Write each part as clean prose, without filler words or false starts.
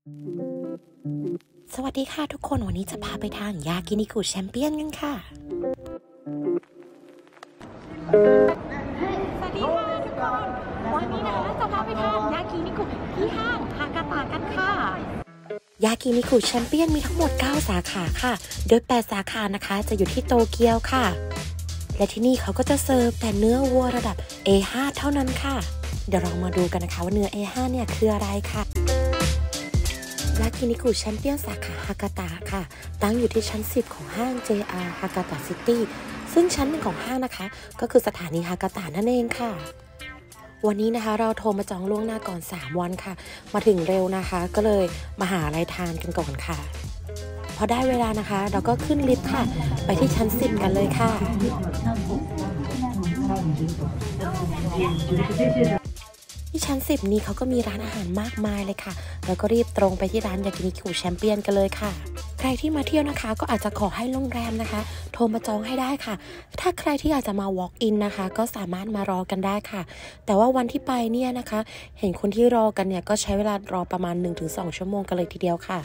สวัสดีค่ะทุกคนวันนี้จะพาไปทานยากินิคุแชมเปี้ยนกันค่ะสวัสดีค่ะทุกคนวันนี้นะคะจะพาไปทานยากินิคุที่ห้างฮากาตะกันค่ะยากินิคุแชมเปี้ยนมีทั้งหมด9สาขาค่ะโดย8สาขานะคะจะอยู่ที่โตเกียวค่ะและที่นี่เขาก็จะเสิร์ฟแต่เนื้อวัวระดับ A5 เท่านั้นค่ะเดี๋ยวเรามาดูกันนะคะว่าเนื้อ A5 เนี่ยคืออะไรค่ะยากินิคุแชมเปี้ยนสาขาฮากาตะค่ะตั้งอยู่ที่ชั้น10ของห้าง JR ฮากาตะซิตี้ซึ่งชั้น1ของห้างนะคะก็คือสถานีฮากาตะนั่นเองค่ะวันนี้นะคะเราโทรมาจองล่วงหน้าก่อน3วันค่ะมาถึงเร็วนะคะก็เลยมาหาอะไรทานกันก่อนค่ะพอได้เวลานะคะเราก็ขึ้นลิฟต์ค่ะไปที่ชั้น10กันเลยค่ะที่ชั้น10นี้เขาก็มีร้านอาหารมากมายเลยค่ะแล้วก็รีบตรงไปที่ร้านยากินิคุแชมเปี้ยนกันเลยค่ะใครที่มาเที่ยวนะคะก็อาจจะขอให้โรงแรมนะคะโทรมาจองให้ได้ค่ะถ้าใครที่อยากจะมา walk in นะคะก็สามารถมารอกันได้ค่ะแต่ว่าวันที่ไปเนี่ยนะคะเห็นคนที่รอกันเนี่ยก็ใช้เวลารอประมาณ 1-2 ชั่วโมงกันเลยทีเดียวค่ะ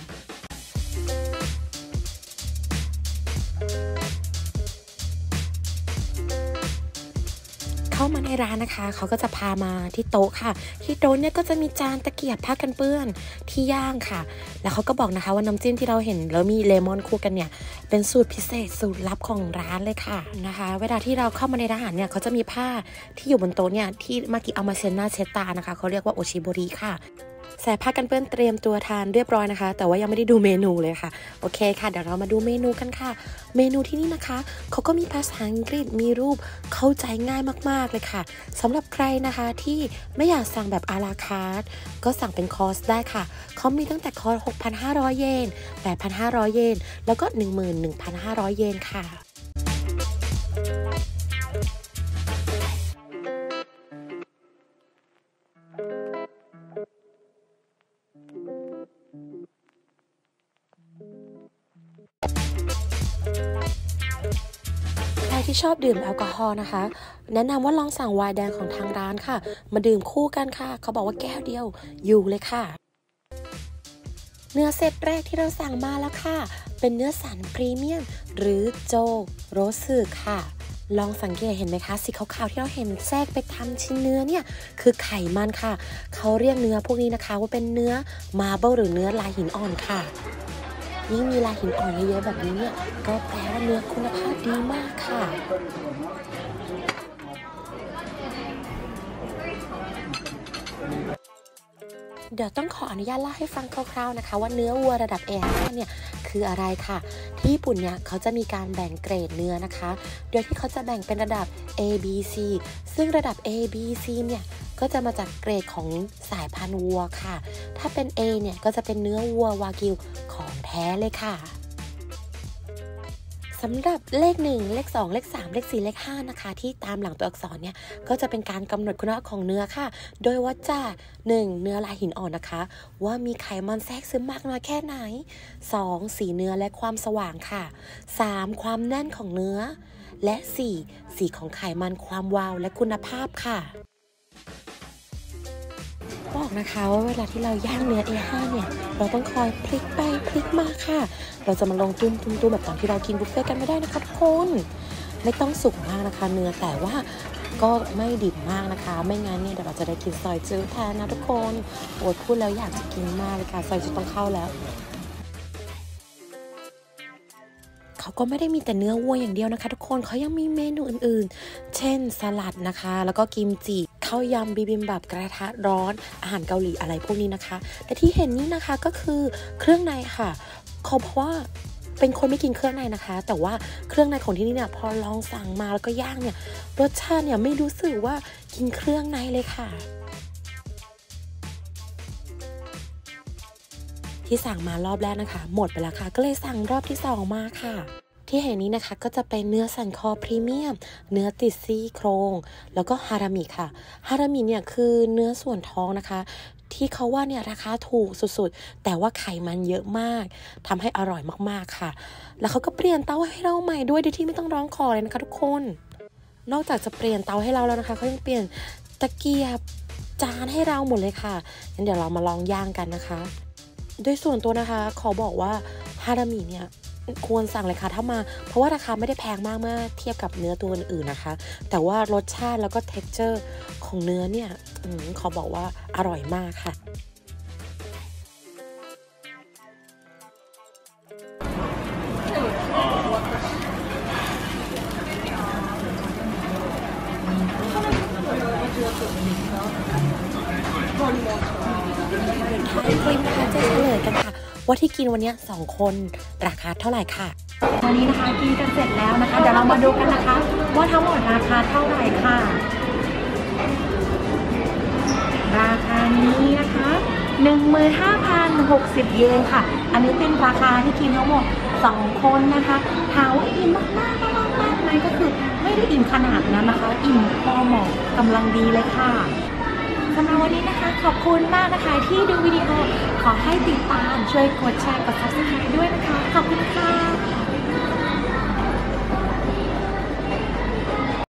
เข้ามาในร้านนะคะเขาก็จะพามาที่โต๊ะค่ะที่โต๊ะเนี่ยก็จะมีจานตะเกียบผ้ากันเปื้อนที่ย่างค่ะแล้วเขาก็บอกนะคะว่าน้ำจิ้มที่เราเห็นแล้วมีเลมอนคู่กันเนี่ยเป็นสูตรพิเศษสูตรลับของร้านเลยค่ะนะคะเวลาที่เราเข้ามาในร้านอาหารเนี่ยเขาจะมีผ้าที่อยู่บนโต๊ะเนี่ยที่เมื่อกี้เอามาเช็ดหน้าเช็ดตานะคะเขาเรียกว่าโอชิโบริค่ะใส่ผ้ากันเปื้อนเตรียมตัวทานเรียบร้อยนะคะแต่ว่ายังไม่ได้ดูเมนูเลยค่ะโอเคค่ะเดี๋ยวเรามาดูเมนูกันค่ะเมนูที่นี่นะคะเขาก็มีภาษาอังกฤษมีรูปเข้าใจง่ายมากๆเลยค่ะสำหรับใครนะคะที่ไม่อยากสั่งแบบอาราคาร์ทก็สั่งเป็นคอร์สได้ค่ะเขามีตั้งแต่คอร์ส 6,500 เยน 8,500 เยนแล้วก็ 11,500 เยนค่ะใครที่ชอบดื่มแอลกอฮอล์นะคะแนะนำว่าลองสั่งไวน์แดงของทางร้านค่ะมาดื่มคู่กันค่ะเขาบอกว่าแก้วเดียวอยู่เลยค่ะเนื้อเซตแรกที่เราสั่งมาแล้วค่ะเป็นเนื้อสันพรีเมียมหรือโจโรสึค่ะลองสังเกตเห็นไหมคะสีขาวๆที่เราเห็นแทรกไปทำชิ้นเนื้อเนี่ยคือไขมันค่ะเขาเรียกเนื้อพวกนี้นะคะว่าเป็นเนื้อมาร์เบิลหรือเนื้อลายหินอ่อนค่ะยิ่งมีลายหินอ่อนเยอะๆแบบนี้เนี่ยก็แปลว่าเนื้อคุณภาพดีมากค่ะเดี๋ยวต้องขออนุญาตเล่าให้ฟังคร่าวๆนะคะว่าเนื้อวัวระดับ A5 เนี่ยคืออะไรค่ะที่ญี่ปุ่นเนี่ยเขาจะมีการแบ่งเกรดเนื้อนะคะโดยที่เขาจะแบ่งเป็นระดับ A B C ซึ่งระดับ A B C เนี่ยก็จะมาจากเกรดของสายพันธุ์วัวค่ะถ้าเป็น A เนี่ยก็จะเป็นเนื้อวัววากิวของแท้เลยค่ะสำหรับเลข1เลข2เลข3เลข4เลข5นะคะที่ตามหลังตัวอักษรเนี่ยก็จะเป็นการกำหนดคุณภาพของเนื้อค่ะโดยวัดจาก1เนื้อลายหินอ่อนนะคะว่ามีไขมันแทรกซึมมากน้อยแค่ไหน2สีเนื้อและความสว่างค่ะ3ความแน่นของเนื้อและ4สีของไขมันความวาวและคุณภาพค่ะบอกนะคะว่าเวลาที่เราย่างเนื้อ A5 เนี่ยเราต้องคอยพลิกไปพลิกมาค่ะเราจะมาลงตุ้มๆแบบตอนที่เรากินบุฟเฟ่ต์กันไม่ได้นะคะทุกคนไม่ต้องสุกมากนะคะเนื้อแต่ว่าก็ไม่ดิบมากนะคะไม่งั้นเนี่ยเดี๋ยวเราจะได้กินซอยจื้อแทนนะทุกคนโอ๊ยพูดแล้วอยากจะกินมากเลยค่ะซอยจื้อต้องเข้าแล้วเขาก็ไม่ได้มีแต่เนื้อวัวอย่างเดียวนะคะทุกคนเขายังมีเมนูอื่นๆเช่นสลัดนะคะแล้วก็กิมจิข้าวยำบิบิมบับกระทะร้อนอาหารเกาหลีอะไรพวกนี้นะคะแต่ที่เห็นนี่นะคะก็คือเครื่องในค่ะเขาเพราะว่าเป็นคนไม่กินเครื่องในนะคะแต่ว่าเครื่องในของที่นี่เนี่ยพอลองสั่งมาแล้วก็ย่างเนี่ยรสชาติเนี่ยไม่รู้สึกว่ากินเครื่องในเลยค่ะที่สั่งมารอบแรกนะคะหมดไปแล้วค่ะก็เลยสั่งรอบที่2มาค่ะที่เห็นนี้นะคะก็จะเป็นเนื้อสันคอพรีเมียมเนื้อติดซี่โครงแล้วก็ฮารามิค่ะฮารามิเนี่ยคือเนื้อส่วนท้องนะคะที่เขาว่าเนี่ยราคาถูกสุดๆแต่ว่าไขมันเยอะมากทำให้อร่อยมากๆค่ะแล้วเขาก็เปลี่ยนเตาให้เราใหม่ด้วยโดยที่ไม่ต้องร้องขอเลยนะคะทุกคนนอกจากจะเปลี่ยนเตาให้เราแล้วนะคะเขายังเปลี่ยนตะเกียบจานให้เราหมดเลยค่ะงั้นเดี๋ยวเรามาลองย่างกันนะคะโดยส่วนตัวนะคะขอบอกว่าฮารามิเนี่ยควรสั่งเลยค่ะถ้ามาเพราะว่าราคาไม่ได้แพงมากเมื่อเทียบกับเนื้อตัวอื่นๆนะคะแต่ว่ารสชาติแล้วก็ texture ของเนื้อเนี่ยขอบอกว่าอร่อยมากค่ะคลิปนะคะจะเฉลยกันค่ะว่าที่กินวันนี้2คนราคาเท่าไหร่ค่ะวันนี้นะคะกินกันเสร็จแล้วนะคะเดี๋ยวเรามาดูกันนะคะว่าทั้งหมดราคาเท่าไหร่ค่ะราคานี้นะคะ 15,060 เยนค่ะอันนี้เป็นราคาที่กินทั้งหมด2คนนะคะถามว่าอิ่มมากๆไหมก็คือไม่ได้อิ่มขนาดนั้นนะคะอิ่มพอเหมาะกำลังดีเลยค่ะสำหรับวันนี้นะคะขอบคุณมากนะคะที่ดูวิดีโอขอให้ติดตามช่วยกดแชร์กด Subscribe ด้วยนะคะขอบคุณค่ะ